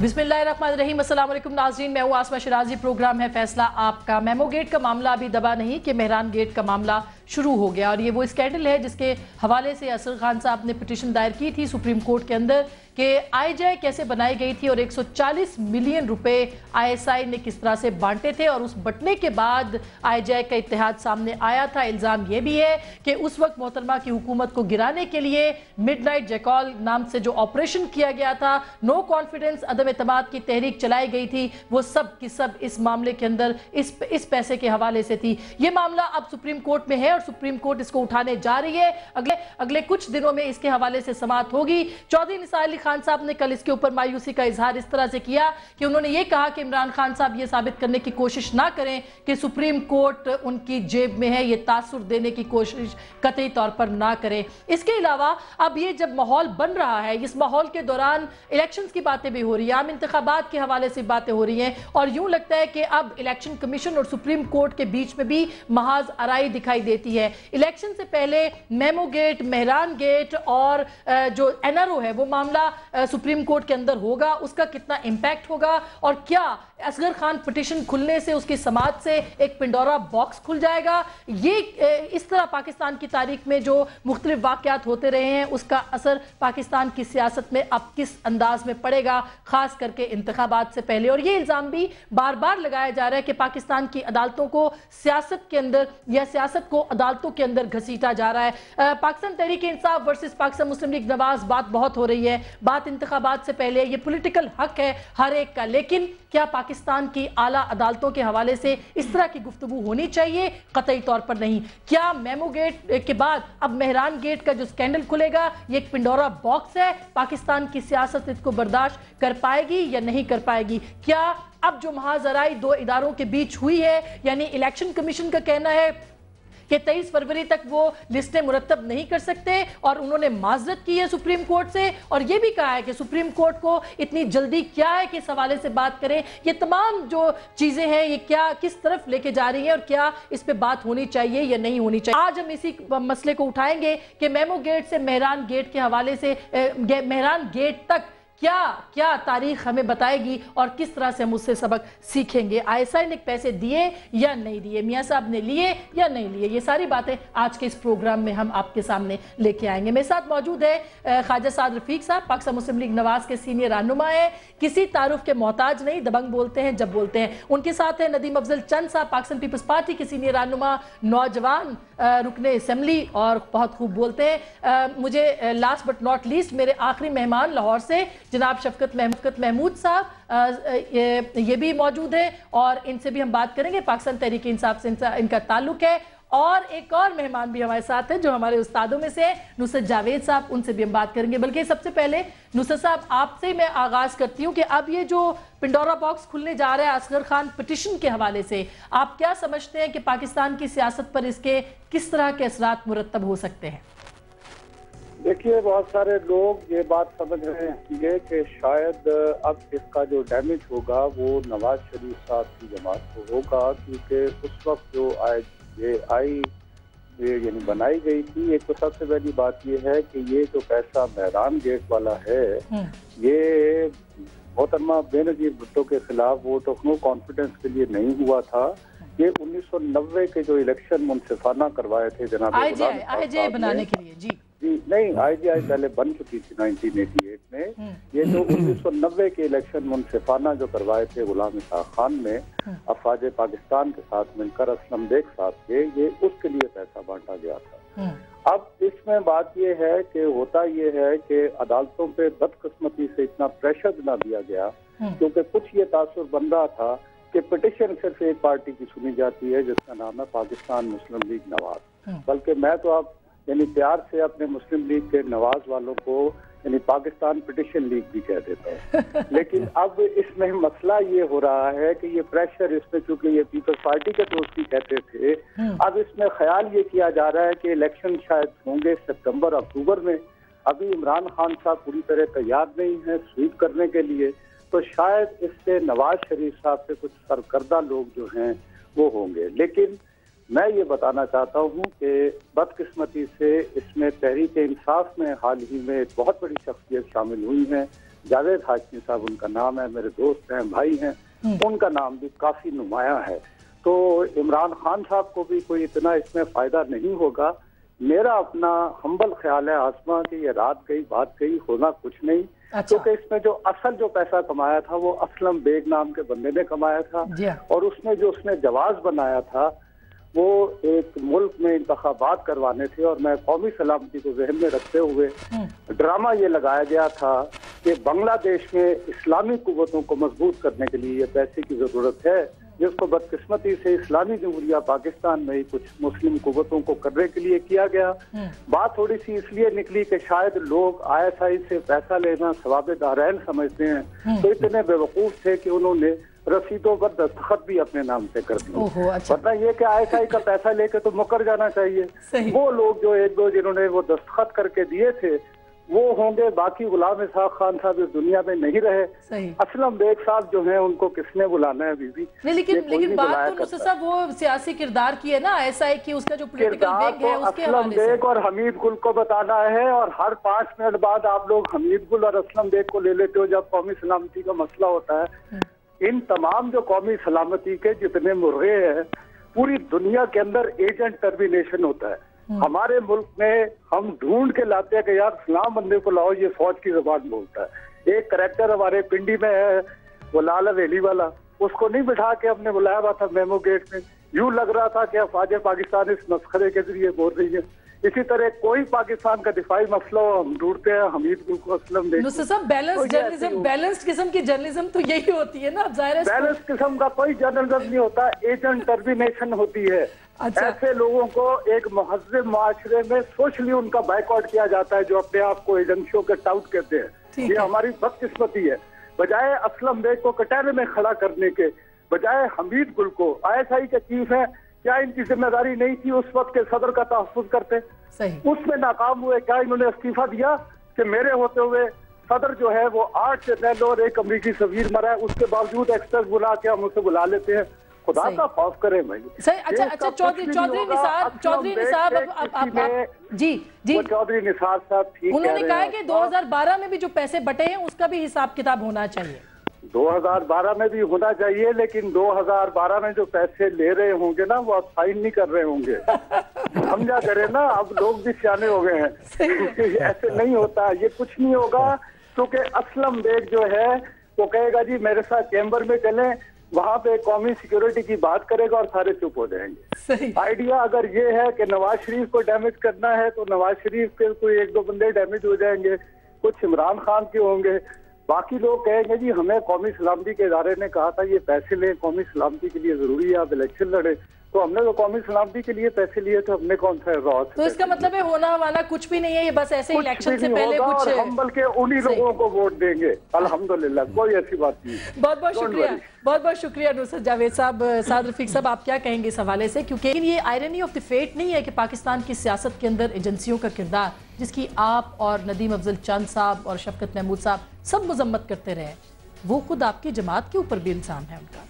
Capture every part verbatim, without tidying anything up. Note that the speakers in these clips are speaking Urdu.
बिस्मिल्लाहिर्रहमानिर्रहीम। अस्सलाम वालेकुम नाज़रीन, मैं हूँ आसमा शिराजी। प्रोग्राम है फैसला आपका। मेमो गेट का मामला अभी दबा नहीं कि मेहरान गेट का मामला शुरू हो गया, और ये वो स्कैंडल है जिसके हवाले से असगर खान साहब ने पिटीशन दायर की थी सुप्रीम कोर्ट के अंदर कि आईजाई कैसे बनाई गई थी और एक सौ चालीस मिलियन रुपए आईएसआई ने किस तरह से बांटे थे, और उस बंटने के बाद आईजाई का इत्तेहाद सामने आया था। इल्ज़ाम ये भी है कि उस वक्त मोहतरमा की हुकूमत को गिराने के लिए मिडनाइट जैकॉल नाम से जो ऑपरेशन किया गया था, नो कॉन्फिडेंस अदम एतमाद की तहरीक चलाई गई थी, वो सब की सब इस मामले के अंदर इस इस पैसे के हवाले से थी। ये मामला अब सुप्रीम कोर्ट में है और सुप्रीम कोर्ट इसको उठाने जा रही है। अगले अगले कुछ दिनों में इसके हवाले से समाअत होगी। चौधरी निसार अली खान साहब ने कल इसके ऊपर मायूसी का इजहार इस तरह से किया कि उन्होंने ये कहा कि इमरान खान साहब ये साबित करने की कोशिश ना करें कि सुप्रीम कोर्ट उनकी जेब में है, ये तासुर देने की कोशिश कतई तौर पर ना करें। इसके अलावा अब ये जब माहौल बन रहा है, इस माहौल के दौरान इलेक्शंस की बातें भी हो रही है, आम इंतखाबात के हवाले से बातें हो रही हैं, और यूं लगता है कि अब इलेक्शन कमीशन और सुप्रीम कोर्ट के बीच में भी महाज अराई दिखाई देती है। इलेक्शन से पहले मेमो गेट, मेहरान गेट और जो एनआरओ है वो मामला सुप्रीम कोर्ट के अंदर होगा, उसका कितना इंपैक्ट होगा, और क्या असगर खान पिटीशन खुलने से उसकी समाअत से एक पिंडोरा बॉक्स खुल जाएगा। ये इस तरह पाकिस्तान की तारीख में जो मुख्तलिफ वाक़यात होते रहे हैं उसका असर पाकिस्तान की सियासत में अब किस अंदाज में पड़ेगा, खास करके इंतखाबात से पहले। और ये इल्ज़ाम भी बार बार लगाया जा रहा है कि पाकिस्तान की अदालतों को सियासत के अंदर या सियासत को अदालतों के अंदर घसीटा जा रहा है। पाकिस्तान तहरीक इंसाफ वर्सेस पाकिस्तान मुस्लिम लीग नवाज बात बहुत हो रही है, बात इंतखाबात से पहले, ये पॉलिटिकल हक है हर एक का, लेकिन क्या पाकिस्तान की आला अदालतों के हवाले से इस तरह की गुफ्तगू होनी चाहिए? कतई तौर पर नहीं। क्या मेमो गेट के बाद अब मेहरान गेट का जो स्कैंडल खुलेगा ये एक पिंडोरा बॉक्स है, पाकिस्तान की सियासत इसको बर्दाश्त कर पाएगी या नहीं कर पाएगी? क्या अब जो महाजराई दो इदारों के बीच हुई है, यानी इलेक्शन कमीशन का कहना है कि तेईस फरवरी तक वो लिस्टें मुरतब नहीं कर सकते और उन्होंने माजरत की है सुप्रीम कोर्ट से, और ये भी कहा है कि सुप्रीम कोर्ट को इतनी जल्दी क्या है कि इस हवाले से बात करें। ये तमाम जो चीज़ें हैं ये क्या किस तरफ लेके जा रही हैं और क्या इस पे बात होनी चाहिए या नहीं होनी चाहिए। आज हम इसी मसले को उठाएंगे कि मेमो गेट से मेहरान गेट के हवाले से मेहरान गेट तक क्या क्या तारीख हमें बताएगी और किस तरह से हम उससे सबक सीखेंगे। आईएसआई ने पैसे दिए या नहीं दिए, मियाँ साहब ने लिए या नहीं लिए, ये सारी बातें आज के इस प्रोग्राम में हम आपके सामने लेके आएंगे। मेरे साथ मौजूद है ख्वाजा साद रफीक साहब, पाकिस्तान मुस्लिम लीग नवाज के सीनियर रहनुमा है, किसी तारुफ के मोहताज नहीं, दबंग बोलते हैं जब बोलते हैं। उनके साथ है नदीम अफजल चंद साहब, पाकिस्तान पीपल्स पार्टी के सीनियर रहनुमा, नौजवान रुकने असम्बली और बहुत खूब बोलते हैं। मुझे लास्ट बट नॉट लीस्ट मेरे आखिरी मेहमान लाहौर से जनाब शफकत महमूद महमूद साहब ये, ये भी मौजूद है और इनसे भी हम बात करेंगे। पाकिस्तान तहरीक इंसाफ से इनका, इनका ताल्लुक है। और एक और मेहमान भी हमारे साथ हैं जो हमारे उस्तादों में से नुसरत जावेद साहब, उनसे भी हम बात करेंगे। बल्कि सबसे पहले नुसरत साहब आपसे ही मैं आगाज़ करती हूँ कि अब ये जो पिंडोरा बॉक्स खुलने जा रहा है असगर खान पिटीशन के हवाले से, आप क्या समझते हैं कि पाकिस्तान की सियासत पर इसके किस तरह के असरात मुरतब हो सकते हैं? देखिए, बहुत सारे लोग ये बात समझ रहे हैं कि शायद अब इसका जो डैमेज होगा वो नवाज शरीफ साहब की जमात को होगा, क्योंकि उस वक्त जो आई ये आई ये यानी बनाई गई थी। एक तो सबसे पहली बात ये है कि ये जो पैसा मेहरान गेट वाला है ये मोहतरमा बेनजीर भुट्टो के खिलाफ वोट ऑफ नो कॉन्फिडेंस के लिए नहीं हुआ था। ये उन्नीस सौ नब्बे के जो इलेक्शन मुनसिफाना करवाए थे जनाब आईजे बनाने के लिए, जी जी नहीं, आईजीआई पहले बन चुकी थी नाइनटीन एटी एट में। ये जो उन्नीस सौ नब्बे के इलेक्शन मुनसिफाना जो करवाए थे गुलाम इसाक खान ने अफवाज पाकिस्तान के साथ मिलकर असलम बेग साहब के, ये उसके लिए पैसा बांटा गया था। अब इसमें बात ये है कि होता ये है कि अदालतों पे बदकिस्मती से इतना प्रेशर ना दिया गया, क्योंकि कुछ ये तासुर बन रहा था कि पिटीशन सिर्फ एक पार्टी की सुनी जाती है जिसका नाम है पाकिस्तान मुस्लिम लीग नवाज। बल्कि मैं तो आप यानी प्यार से अपने मुस्लिम लीग के नवाज वालों को यानी पाकिस्तान पिटीशन लीग भी कह देता है। लेकिन अब इसमें मसला ये हो रहा है कि ये प्रेशर इसमें, चूंकि ये पीपल्स पार्टी के दोस्ती कहते थे, अब इसमें ख्याल ये किया जा रहा है कि इलेक्शन शायद होंगे सितंबर अक्टूबर में। अभी इमरान खान साहब पूरी तरह तैयार नहीं है स्वीप करने के लिए, तो शायद इससे नवाज शरीफ साहब से कुछ सरकर्दा लोग जो हैं वो होंगे। लेकिन मैं ये बताना चाहता हूँ कि बदकिस्मती से इसमें तहरीक इंसाफ में हाल ही में एक बहुत बड़ी शख्सियत शामिल हुई है جاوید ہاشمی صاحب ان کا نام ہے، میرے دوست ہیں، بھائی ہیں، ان کا نام بھی کافی نمایاں ہے۔ تو عمران خان صاحب کو بھی کوئی اتنا اس میں فائدہ نہیں ہوگا۔ میرا اپنا ہمبل خیال ہے آسما کہ یہ رات گئی بات گئی، ہونا کچھ نہیں، کیونکہ اس میں جو اصل جو پیسہ کمایا تھا وہ اسلم بیگ نام کے بندے نے کمایا تھا، اور اس میں جو اس نے جواز بنایا تھا وہ ایک ملک میں انتخابات کروانے تھے، اور میں قومی سلامتی کو ذہن میں رکھتے ہوئے ڈرامہ یہ لگایا گیا تھا کہ بنگلہ دیش میں اسلامی قوتوں کو مضبوط کرنے کے لیے یہ پیسے کی ضرورت ہے، جس کو بدقسمتی سے اسلامی جمہوریہ پاکستان میں ہی کچھ مسلم قوتوں کو کرنے کے لیے کیا گیا۔ بات تھوڑی سی اس لیے نکلی کہ شاید لوگ آئی ایس آئی سے پیسہ لینا ثواب دارین سمجھتے ہیں، تو اتنے بے وقوف تھے کہ انہوں نے رسیدوں پر دستخط بھی اپنے نام سے کر دی، ورنہ یہ کہ آئی ایس آئی کا پیسہ لے کے تو مکر جانا چاہیے۔ وہ لوگ جو ایک دو جنہوں نے وہ دستخط کر کے دیے تھے وہ ہوں گے، باقی غلام اسحاق خان صاحب اس دنیا میں نہیں رہے، اسلم بیگ صاحب جو ہیں ان کو کس نے بلانا ہے ابھی بھی؟ لیکن لیکن بات تو نصر صاحب وہ سیاسی کردار کی ہے نا، ایس آئی کی، اس کا جو پولیٹیکل وینگ ہے اس کے حوالے سے اسلم بیگ اور حمید گل کو بتانا ہے، اور ہر پانچ منٹ بعد آپ لوگ حمید گل اور اسلم بیگ کو لے لیتے ہو جب قومی سلامتی کا مسئلہ ہوتا ہے۔ ان تمام جو قومی سلامتی کے جتنے مرغے ہیں پوری دنیا کے اندر ایجنٹ ٹرمینیشن ہوتا ہے۔ ہمارے ملک میں ہم ڈھونڈ کے لاتے ہیں کہ یار فلاں بندے کو لاؤ یہ فوج کی زبان بولتا ہے۔ ایک کریکٹر ہمارے پنڈی میں ہے وہ لالا ویلی والا، اس کو نہیں بٹھا کے ہم نے بلایا ہوا تھا میمو گیٹ میں، یوں لگ رہا تھا کہ افواج پاکستان اس مسخرے کے ذریعے بول رہی ہے۔ اسی طرح کوئی پاکستان کا دفاعی مسئلہ ہو ہم ڈھونڈتے ہیں حمید گل کو، اسلم بیگ نصر صاحب بیلنس جرنلزم، بیلنس قسم کی جرنلزم تو یہی ہوتی ہے نا، ظاہر ہے بیلنس قسم کا کوئی جرنلزم نہیں ہوتا، ایجنٹ ٹرمینیشن ہوتی ہے۔ ایسے لوگوں کو ایک مہذب معاشرے میں سوشلی ان کا بائیکاٹ کیا جاتا ہے جو اپنے آپ کو ایجنسیوں کے ٹاؤٹ کہتے ہیں۔ یہ ہماری بدقسمتی ہے۔ بجائے اسلم بیگ کو کٹہرے میں کھڑا کرنے کے، بجائے حمید گل کو آئی ایس آئی کے چیف ہیں، کیا ان کی ذمہ داری نہیں تھی اس وقت کے صدر کا تحفظ کرتے؟ اس میں ناکام ہوئے، کیا انہوں نے استعفیٰ دیا کہ میرے ہوتے ہوئے صدر جو ہے وہ آٹھ جنرل اور ایک امریکی سفیر مرا ہے، اس کے باوجود ایکسپرٹ بلا کے ہم اسے بلا لیتے ہیں؟ خدا کا خوف کرے بھائی۔ اچھا اچھا چودھری چودھری نثار چودھری نثار جی جی چودھری نثار صاحب ٹھیک انہوں نے کہا کہ دو ہزار بارہ میں بھی جو پیسے بٹے ہیں اس کا بھی حساب کتاب ہونا چاہیے۔ دو ہزار بارہ میں بھی ہونا چاہیے، لیکن دو ہزار بارہ میں جو پیسے لے رہے ہوں گے نا وہ آپ سائن نہیں کر رہے ہوں گے، سمجھا کرے نا، اب لوگ بھی سیانے ہو گئے ہیں، ایسے نہیں ہوتا، یہ کچھ نہیں ہوگا، کیونکہ اسلم بیگ جو ہے وہ کہے گا جی میرے ساتھ چیمبر میں چلیں، وہاں پہ قومی سیکیورٹی کی بات کرے گا اور سارے چپ ہو جائیں گے۔ آئیڈیا اگر یہ ہے کہ نواز شریف کو ڈیمیج کرنا ہے تو نواز شریف کے کوئی ایک دو بندے ڈیمیج ہو جائیں گے، کچھ عمران خان کے ہوں گے، باقی لوگ کہیں گے جی ہمیں قومی سلامتی کے ادارے نے کہا تھا یہ پیسے لیں، قومی سلامتی کے لیے ضروری ہے آپ الیکشن لڑیں، تو ہم نے تو قومی سلامتی کے لیے پیسے لیے تو ہم نے کون سا راز؟ تو اس کا مطلب ہے ہونا ہوانا کچھ بھی نہیں ہے، یہ بس ایسے الیکشن سے پہلے کچھ، ہم بلکہ انہی لوگوں کو ووٹ دیں گے الحمدللہ، کوئی ایسی بات نہیں۔ بہت بہت شکریہ، بہت بہت شکریہ نصرت جاوید صاحب۔ سعد رفیق صاحب آپ کیا کہیں گے اس حوالے سے؟ کیونکہ یہ آئرنی آف دی فیٹ نہیں ہے کہ پاکستان کی سیاست کے اندر ایجنسیوں کا کردار جس کی آپ اور ندیم افضل چند صاحب اور شفقت محمود صاحب سب مذمت کرتے رہے، وہ خود آپ کی جماعت کے اوپر بھی الزام ہے ان کا۔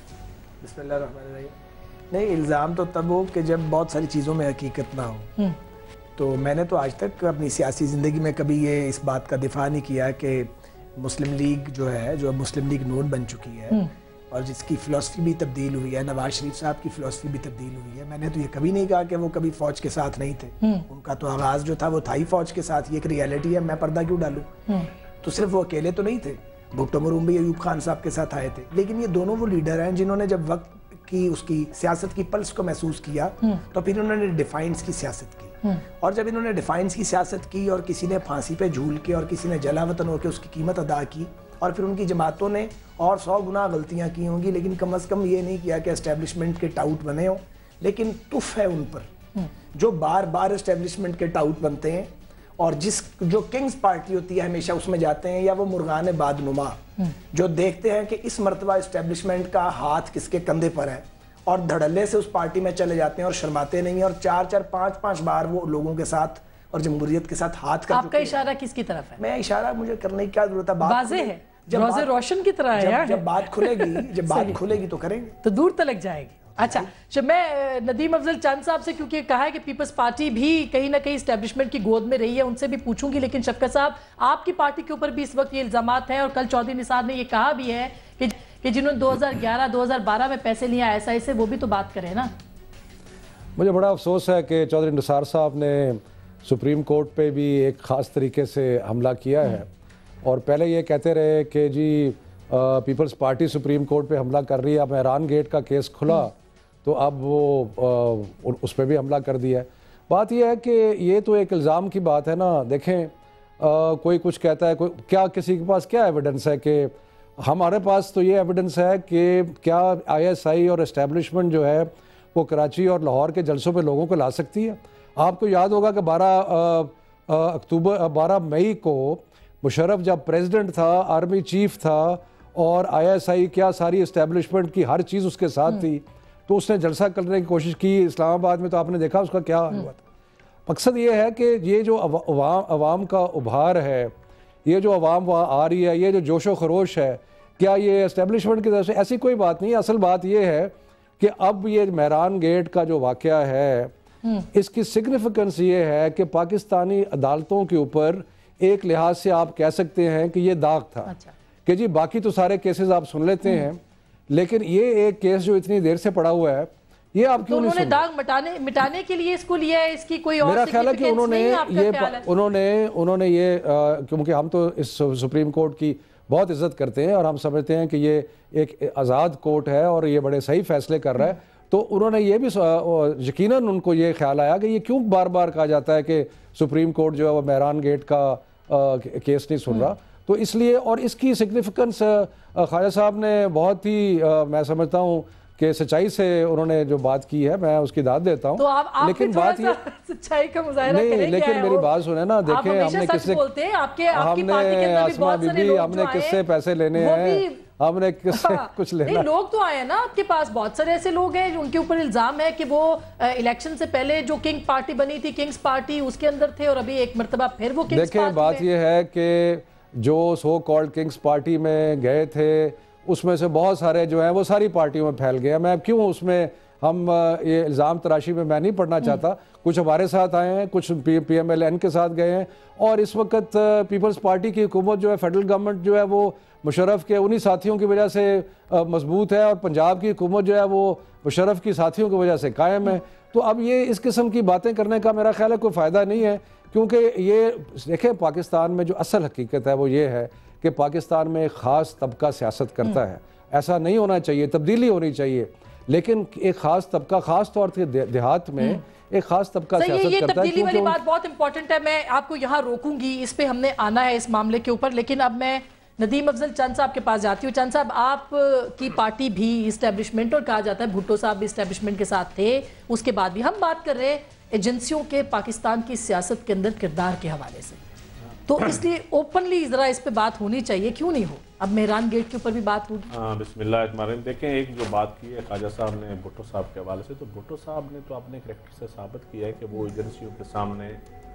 بسم اللہ الرحمن الرحیم۔ نہیں، الزام تو تب ہو کہ جب بہت ساری چیزوں میں حقیقت نہ ہو۔ تو میں نے تو آج تک اپنی سیاسی زندگی میں کبھی یہ اس بات کا دفاع نہیں کیا کہ مسلم لیگ جو ہے، جو مسلم لیگ نون بن چکی ہے اور جس کی فلسفی بھی تبدیل ہوئی ہے، نواز شریف صاحب کی فلسفی بھی تبدیل ہوئی ہے، میں نے تو یہ کبھی نہیں کہا کہ وہ کبھی فوج کے ساتھ نہیں تھے۔ ان کا تو آغاز جو تھا وہ تھا ہی فوج کے ساتھ، یہ ایک ریالٹی ہے، میں پردہ کیوں ڈالوں؟ تو صرف وہ اکیلے تو نہیں تھے، بھٹو مروم بھی ایوب خان صاحب کے ساتھ آئے تھے، لیکن یہ دونوں وہ لیڈر ہیں جنہوں نے جب وقت کی اس کی سیاست کی پلس کو محسوس کیا تو پھر انہوں نے ڈیفائنس کی سیاست کی، اور جب انہوں نے ڈیفائنس کی سیاست کی اور کسی نے پھانسی پہ جھول کے اور کسی نے جلا وطن ہو کے اس کی قیمت ادا کی، اور پھر ان کی جماعتوں نے اور سو گنا غلطیاں کی ہوں گی، لیکن کم از کم یہ نہیں کیا کہ اسٹیبلشمنٹ کے ٹاؤٹ بنے ہوں، لیکن تف ہے ان پر جو بار بار اسٹیبلشمنٹ کے ٹاؤٹ بنتے ہیں اور جس جو کنگز پارٹی ہوتی ہے ہمیشہ اس میں جاتے ہیں، یا وہ مرغان بادنما جو دیکھتے ہیں کہ اس مرتبہ اسٹیبلشمنٹ کا ہاتھ کس کے کندھے پر ہے اور دھڑلے سے اس پارٹی میں چلے جاتے ہیں اور شرماتے نہیں ہیں، اور چار چار پانچ پانچ بار وہ لوگوں کے ساتھ اور جمہوریت کے ساتھ ہاتھ کر چکے ہیں۔ آپ کا اشارہ کس کی طرف ہے؟ میں اشارہ مجھے کرنے کی کیا ضرورت ہے، واضح ہے، روزے روشن کی طرح ہے، جب بات کھلے گی جب بات کھلے گی تو کریں گے، تو دور تلک جائے گی۔ اچھا جب میں ندیم افضل چاند صاحب سے کیونکہ کہا ہے کہ پیپلز پارٹی بھی کہیں نہ کہیں اسٹیبلشمنٹ کی گود میں رہی ہے، ان سے بھی پوچھوں گی، لیکن شفقت صاحب آپ کی پارٹی کے اوپر بھی اس وقت یہ الزامات ہیں اور کل چودھری نثار نے یہ کہا بھی ہے کہ جنہوں نے دو ہزار گیارہ دو ہزار بارہ میں پیسے لیا ایسا ایسے وہ بھی تو بات کریں نا۔ مجھے بڑا افسوس ہے کہ چودھری نثار صاحب نے سپریم کورٹ پہ بھی ایک خاص طریقے سے حملہ کیا ہے، اور پہلے یہ کہتے رہے کہ جی پیپلز پارٹی سپریم کورٹ پہ حملہ کر رہی ہے، اب مہران گیٹ کا کیس کھلا تو اب وہ اس پہ بھی حملہ کر دیا ہے۔ بات یہ ہے کہ یہ تو ایک الزام کی بات ہے نا، دیکھیں کوئی کچھ کہتا ہے، کوئی کیا کسی کے پاس کیا ایویڈنس ہے؟ کہ ہمارے پاس تو یہ ایویڈنس ہے کہ کیا آئی ایس آئی اور اسٹیبلشمنٹ جو ہے وہ کراچی اور لاہور کے جلسوں پہ لوگوں کو لا سکتی ہے؟ آپ کو یاد ہوگا کہ بارہ اکتوبر بارہ مئی کو مشرف جب پریزیڈنٹ تھا، آرمی چیف تھا، اور آئی ایس آئی کیا ساری اسٹیبلشمنٹ کی ہر چیز اس کے ساتھ تھی، تو اس نے جلسہ کرنے کی کوشش کی اسلام آباد میں، تو آپ نے دیکھا اس کا کیا ہوا تھا۔ مقصد یہ ہے کہ یہ جو عوام عوام کا ابھار ہے، یہ جو عوام وہاں آ رہی ہے، یہ جو جوش و خروش ہے، کیا یہ اسٹیبلشمنٹ کی طرف سے؟ ایسی کوئی بات نہیں ہے۔ اصل بات یہ ہے کہ اب یہ مہران گیٹ کا جو واقعہ ہے، اس کی سگنیفیکنس یہ ہے کہ پاکستانی عدالتوں کے اوپر ایک لحاظ سے آپ کہہ سکتے ہیں کہ یہ داغ تھا کہ جی باقی تو سارے کیسز آپ سن لیتے ہیں، لیکن یہ ایک کیس جو اتنی دیر سے پڑا ہوا ہے، یہ آپ کیوں نہیں سن؟ انہوں نے داغ مٹانے مٹانے کے لیے اس کو لیا ہے، اس کی کوئی اور میرا خیال ہے کہ انہوں نے یہ انہوں نے انہوں نے یہ کیونکہ ہم تو اس سپریم کورٹ کی بہت عزت کرتے ہیں اور ہم سمجھتے ہیں کہ یہ ایک آزاد کورٹ ہے اور یہ بڑے صحیح فیصلے کر رہا ہے، تو انہوں نے یہ بھی یقیناً ان کو یہ خیال آیا کہ یہ کیوں بار بار کہا جاتا ہے کہ سپریم کورٹ جو ہے وہ مہران گیٹ کا کیس نہیں سن رہا، تو اس لیے اور اس کی سگنیفیکنس خواجہ صاحب نے بہت ہی میں سمجھتا ہوں کہ سچائی سے انہوں نے جو بات کی ہے، میں اس کی داد دیتا ہوں، لیکن بات یہ سچائی کا مظاہرہ کریں نہیں، لیکن میری بات سنیں نا، دیکھیں ہم نے کس سے ہم نے آسما بی بی ہم نے کس سے پیسے لینے ہیں، ہم نے کس سے کچھ لینا، لوگ تو آئے ہیں نا آپ کے پاس، بہت سارے ایسے لوگ ہیں ان کے اوپر الزام ہے کہ وہ الیکشن سے پہلے جو کنگ پارٹی بنی تھی، کنگز پارٹی، اس کے اندر تھے اور ابھی ایک مرتبہ پھر وہ کنگز پارٹی۔ دیکھیں بات یہ ہے کہ جو سو کالڈ کنگز پارٹی میں گئے تھے اس میں سے بہت سارے جو ہیں وہ ساری پارٹیوں میں پھیل گئے ہیں، میں کیوں اس میں ہم یہ الزام تراشی میں میں نہیں پڑھنا چاہتا، کچھ ہمارے ساتھ آئے ہیں، کچھ پی ایم ایل این کے ساتھ گئے ہیں، اور اس وقت پیپلز پارٹی کی حکومت جو ہے، فیڈرل گورنمنٹ جو ہے وہ مشرف کے انہی ساتھیوں کی وجہ سے مضبوط ہے، اور پنجاب کی حکومت جو ہے وہ مشرف کی ساتھیوں کی وجہ سے قائم ہے، تو اب یہ اس قسم کی باتیں کرنے کا میرا خیال ہے کوئی فائدہ نہیں ہے، کیونکہ یہ دیکھیں پاکستان میں جو اصل حقیقت ہے وہ یہ ہے کہ پاکستان میں ایک خاص طبقہ سیاست کرتا ہے، ایسا نہیں ہونا چاہیے، تبدیلی ہونی چاہیے، لیکن ایک خاص طبقہ خاص طور سے دیہات میں ایک خاص طبقہ سیاست کرتا ہے۔ یہ تبدیلی والی بات بہت امپورٹنٹ ہے، میں آپ کو یہاں روکوں گی، اس پہ ہم نے آنا ہے اس معاملے کے اوپر، لیکن اب میں ندیم افضل چند صاحب کے پاس جاتی ہوں۔ چند صاحب آپ کی پارٹی بھی اسٹیبلشمنٹ، اور کہا جاتا ہے بھٹو صاحب بھی اسٹیبلشمنٹ کے ساتھ تھے، اس کے بعد بھی ہم بات کر رہے ایجنسیوں کے پاکستان کی سیاست کے اندر کردار کے حوالے سے، تو اس لیے اوپنلی ذرا اس پہ بات ہونی چاہیے، کیوں نہیں ہو؟ اب مہران گیٹ کے اوپر بھی بات ہوگی۔ ہاں بسم اللہ الرحمن الرحیم۔ دیکھیں ایک جو بات کی ہے خواجہ صاحب نے بھٹو صاحب کے حوالے سے، تو بھٹو صاحب نے تو اپنے کریکٹر سے ثابت کیا ہے کہ وہ ایجنسیوں کے سامنے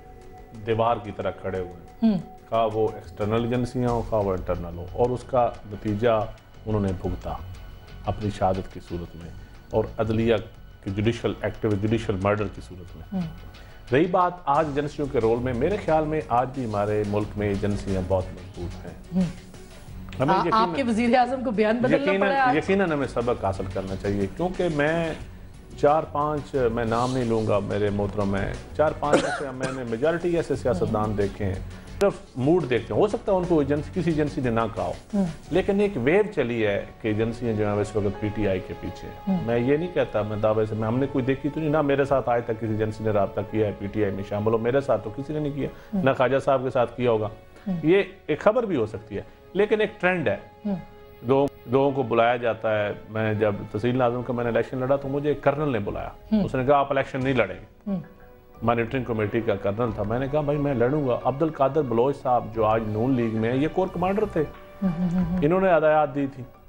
دیوار کی طرح کھڑے ہوئے ہیں، خواہ وہ ایکسٹرنل ایجنسیاں ہوں خواہ وہ انٹرنل ہوں، اور اس کا نتیجہ انہوں نے بھگتا اپنی شہادت کی صورت میں اور عدلیہ کی جوڈیشل ایکٹیو جوڈیشل مرڈر کی صورت میں۔ رہی بات آج ایجنسیوں کے رول میں، میرے خیال میں آج بھی ہمارے ملک میں ایجنسیاں بہت مضبوط ہیں، آپ کے وزیر اعظم کو بیان بدلنا پڑا ہے، یقیناً ہمیں سبق حاصل کرنا چاہیے، کیونکہ میں چار پانچ میں نام نہیں لوں گا میرے محترم میں چار پانچ ایسے میں نے میجارٹی ایسے سیاستدان دیکھے ہیں، صرف موڈ دیکھتے ہیں، ہو سکتا ہے ان کو ایجنسی کسی ایجنسی نے نہ کہا ہو، لیکن ایک ویو چلی ہے کہ ایجنسیاں جو ہیں اس وقت پی ٹی آئی کے پیچھے ہیں۔ میں یہ نہیں کہتا، میں دعوے سے میں ہم نے کوئی دیکھی تو نہیں، نہ میرے ساتھ آج تک کسی ایجنسی نے رابطہ کیا ہے پی ٹی آئی میں شامل ہو، میرے ساتھ تو کسی نے نہیں کیا، نہ خواجہ صاحب کے ساتھ کیا ہوگا، یہ ایک خبر بھی ہو سکتی ہے، لیکن ایک ٹرینڈ ہے، لوگوں کو بلایا جاتا ہے۔ میں جب تحصیل ناظم کا میں نے الیکشن لڑا تو مجھے ایک کرنل نے بلایا، اس نے کہا آپ الیکشن نہیں لڑیں گے، مانیٹرنگ کمیٹی کا کرنل تھا، میں نے کہا بھائی میں لڑوں گا۔ عبد القادر بلوچ صاحب جو آج نون لیگ میں ہیں، یہ کور کمانڈر تھے، انہوں نے ہدایات دی تھی،